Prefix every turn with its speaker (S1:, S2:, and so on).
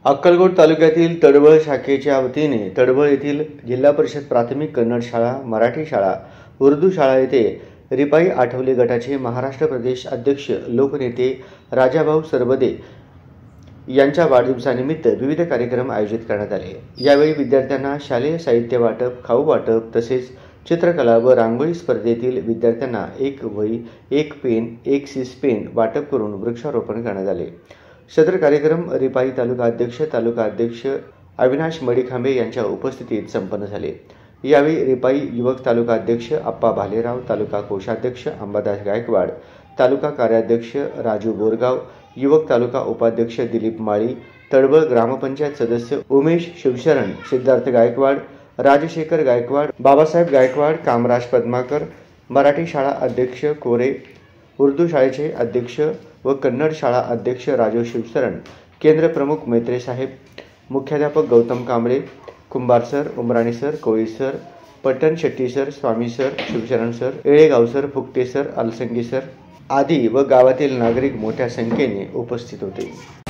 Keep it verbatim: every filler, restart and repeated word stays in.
S1: अक्कलकोट तालुक्यातील तडवळ शाखेच्या वतीने तडवळ येथील जिल्हा परिषद प्राथमिक कन्नड शाळा, मराठी शाळा, उर्दू शाळा येथे रिपाई आठवले गटाचे महाराष्ट्र प्रदेश अध्यक्ष लोकनेते राजाभाऊ सरबदे यांच्या वाढदिवसानिमित्त विविध कार्यक्रम आयोजित करण्यात आले। यावेळी विद्यार्थ्यांना शालेय साहित्य वाटप, खाऊ वाटप तसेच चित्रकला व रांगोळी स्पर्धेतील विद्यार्थ्यांना एक वही, एक पेन, एक सीस पेन वाटप करून वृक्षारोपण करण्यात आले। सदर कार्यक्रम रिपाई तालुका अध्यक्ष तालुका अध्यक्ष अविनाश मडीखांबे यांच्या उपस्थितीत संपन्न झाले। यावेळी रिपाई युवक तालुका अध्यक्ष अप्पा भालेराव, तालुका कोषाध्यक्ष अंबादास गायकवाड, तालुका कार्याध्यक्ष राजू बोरगाव, युवक तालुका उपाध्यक्ष दिलीप माळी, तडवळ ग्रामपंचायत सदस्य उमेश शिवशरण, सिद्धार्थ गायकवाड, राजशेखर गायकवाड, बाबासाहेब गायकवाड, कामराज पद्माकर, मराठी शाळा अध्यक्ष कोरे, उर्दू शाळेचे अध्यक्ष व कन्नड शाळा अध्यक्ष राजू शिवशरण, केंद्र प्रमुख मैत्रे साहेब, मुख्याध्यापक Gautam Kamble, Kumbhar sir, Umrani sir, Koli sir, Pattan Shetty sir, Swami sir, Shivsharan sir, Yelegaon sir, Phukate sir, Alsangi sir आदी व गावातील नागरिक मोठ्या संख्येने उपस्थित होते।